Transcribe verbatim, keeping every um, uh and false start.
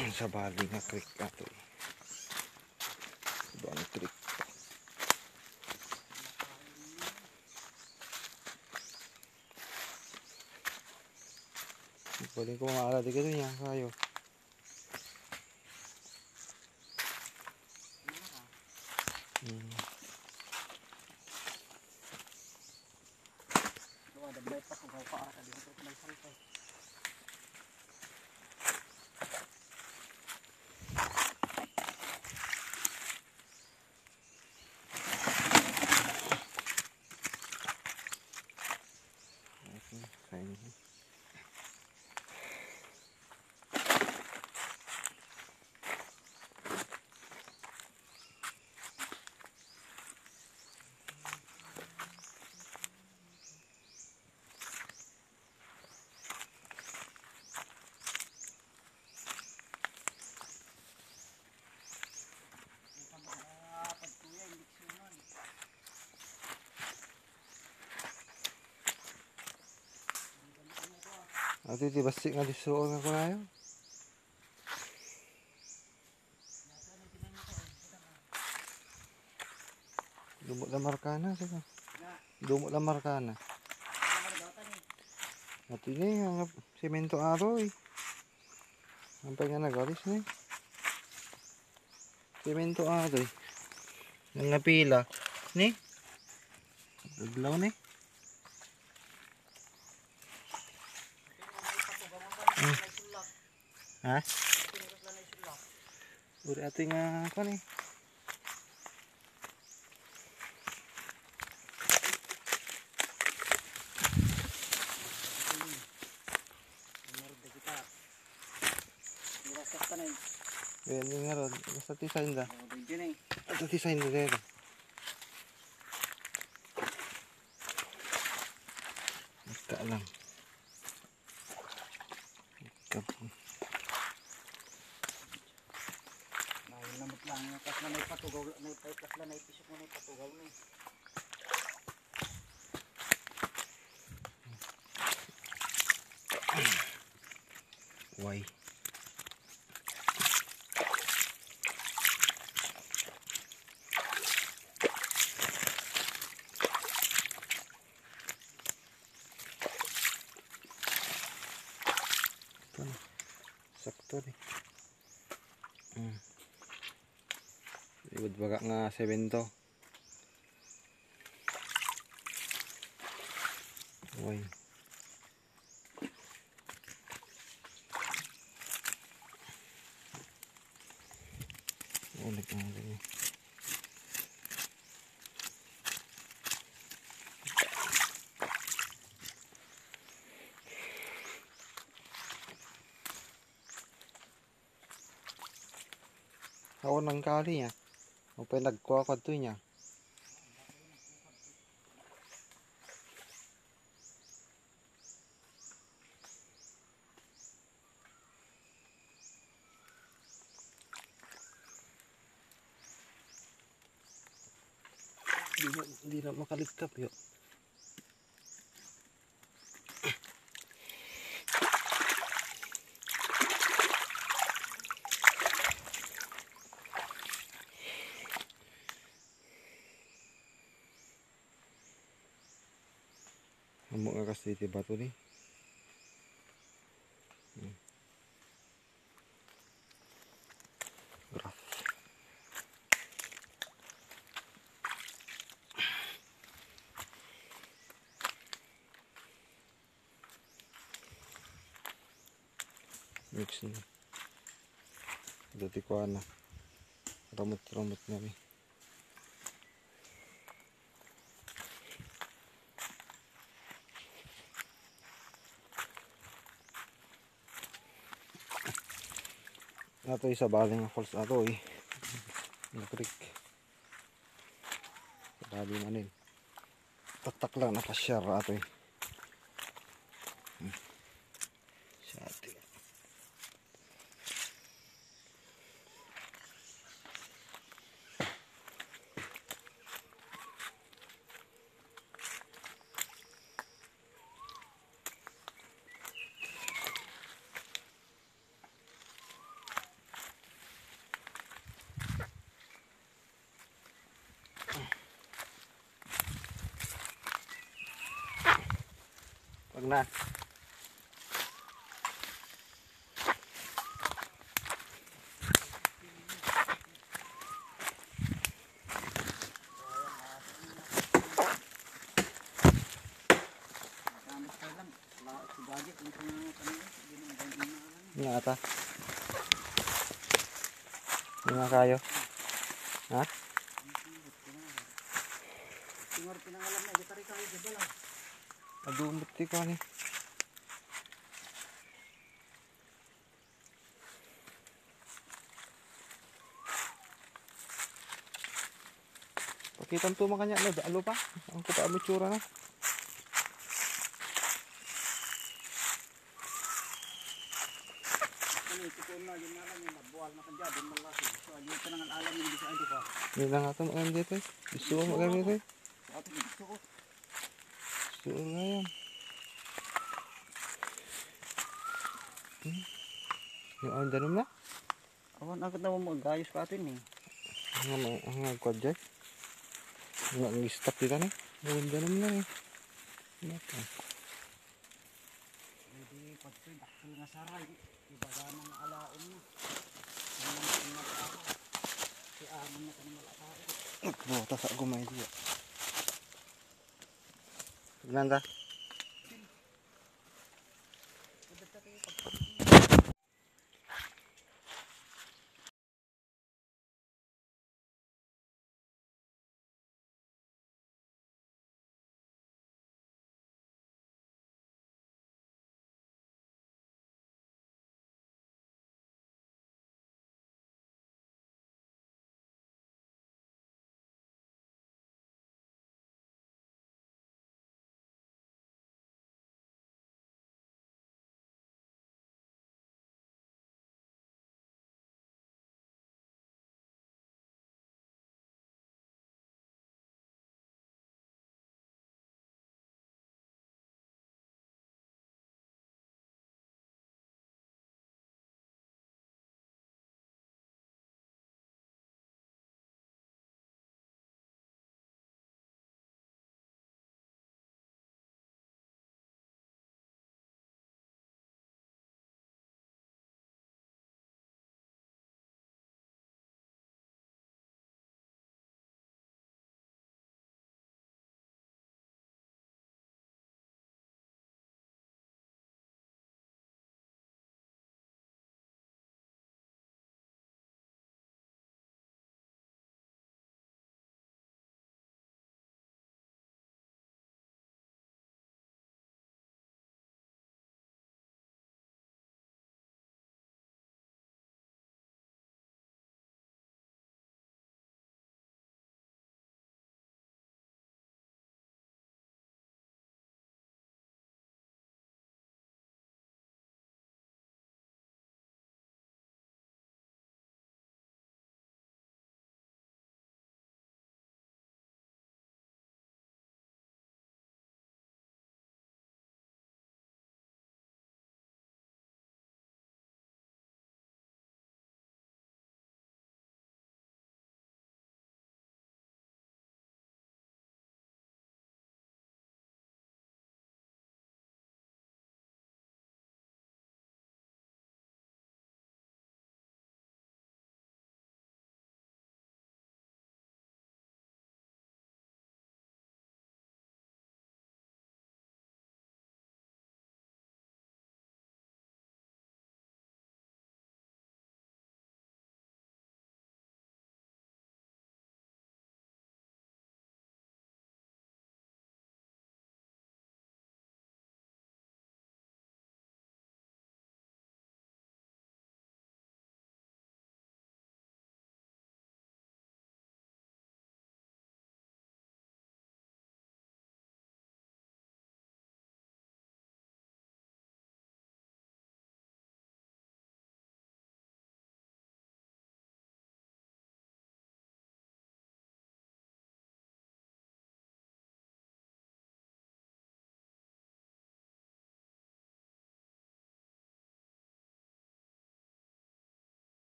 Sa bali nga creek ato eh. Ibang creek. Pwede ko maala di ka doon yan kayo. Hmm. Ato iti basik nga disuon nga kunayo. Dumot na markana saka. Dumot na markana. Ato ni ang semento aroy. Sampai nga nagalis ni. Semento aroy. Nga pila ni. Daglaw ni. Hmm. Ha? Uri ato nga ako ni. Ayan yung nga ron. Basta tisayin da. Basta tisayin da dito. Magka lang. Lamot lang, kas na may patugaw, may kas na may pisok mo may patugaw na eh. Why? Ito na. Sakto rin. Hmm. Ibad baga nga semento. Uy. Ulit na natin. Ako nang kali niya. O pa nagkuha ko ito niya. Di na, di na makalikap yun. Amo nga kasi iti bato ni. Hmm. Graph. Mix na. Dati ko na. Ramot-ramot na ni. Ato yung sa baling falls ato eh. Nakrik. Sa baling anin. Tatak lang nakasyar ato eh. Hmm. Sa atin. Wag na. Gamit ka lang. Wala si Gadget. Hindi ko na kanina. Hindi na hindi na alam. Nga ata. Hindi nga kayo. Ha? Tingor pinangalam na. Gitari kayo. Diba lang? Adumot di ko ni. Pakitan to makanya na. Alo pa. Ang kupa amitsura na. Ano ito ko na. Yun na lang yung nabuhal na kanya. Din malaki. So ayun ka nang alam yung hindi sa ando ko. Hindi na nga ito maganda dito eh. Gusto ko maganda dito eh. Sa ato gusto ko. Gusto ko nga yan. Hmm. Yung ang danom na. Awan agad na mo mag-ayos ka atin eh. Ang ang nagkwad dyan. Ang stop dito na. Ang danom na eh. Ano ito? Hindi pagsoy. Dakil nga saray. Ibaga ng alaon na. Ang mga pinag-ako. Si Amon na kanang malakao. Bota sa gumay diya. Tignan ta.